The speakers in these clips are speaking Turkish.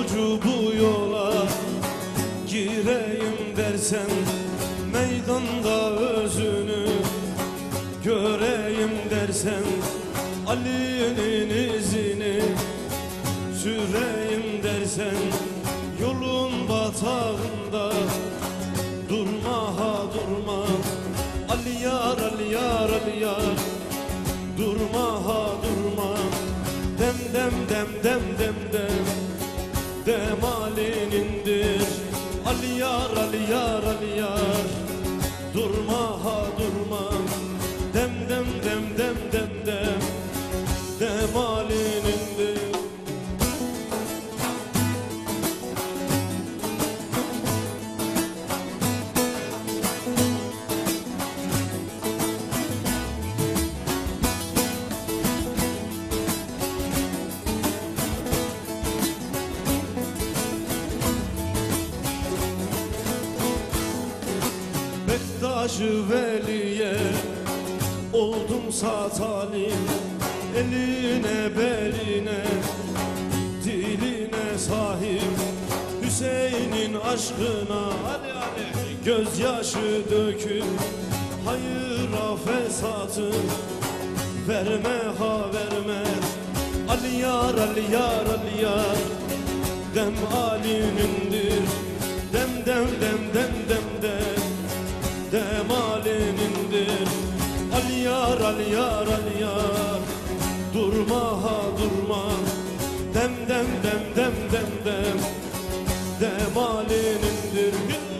yolcu bu yola gireyim dersen, meydanda özünü göreyim dersen, Ali'nin izini süreyim dersen, yolun batağında durma ha durma, Ali yar Ali yar Ali yar, durma ha durma, dem dem dem dem dem dem, dem Ali'nindir, Ali yar Ali yar Ali yar, durma ha durma, dem dem dem dem dem dem, dem Ali'nindir. Bektaş-ı Veli'ye oldum sağ talim, eline beline diline sahip, Hüseyin'in aşkına Ali Ali gözyaşı döküp, hayıra fesatı verme ha verme, Ali yar Ali yar Ali yar, dem Ali'nindir, dem dem dem dem dem dem, dem Ali'nindir, Ali yar Ali yar Ali yar, durma ha durma, dem dem dem dem dem dem, dem Ali'nindir.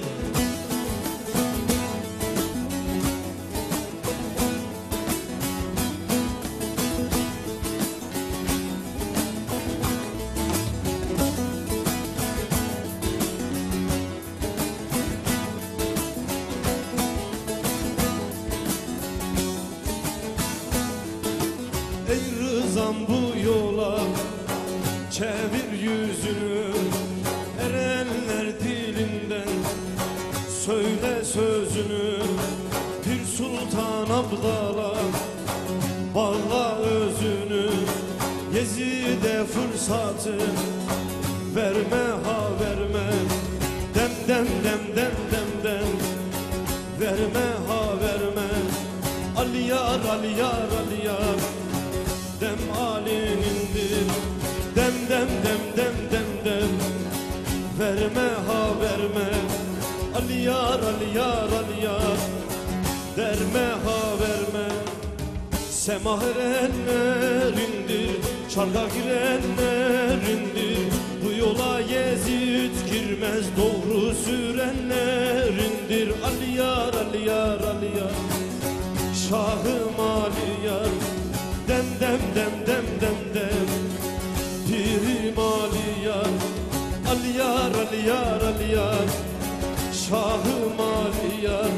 Ey Rızam bu yola çevir yüzünü, erenler dilinden söyle sözünü, Pir Sultan Abdal'a bağla özünü, Yezid'e fırsatı verme ha verme, dem dem dem dem dem dem, verme ha verme, Ali yar Ali yar Ali yar, dem Ali'nindir, dem dem dem dem dem dem, verme ha verme, Ali yar Ali yar Ali yar, derme ha verme. Semah erenlerindir, çarka girenlerindir, bu yola Yezid girmez, doğru sürenlerindir, Ali yar Ali yar Ali yar, Şahım Ali yar, dem dem dem dem dem dem, Pirim Ali yar, Ali yar Ali yar Ali yar, Şahım Ali yar,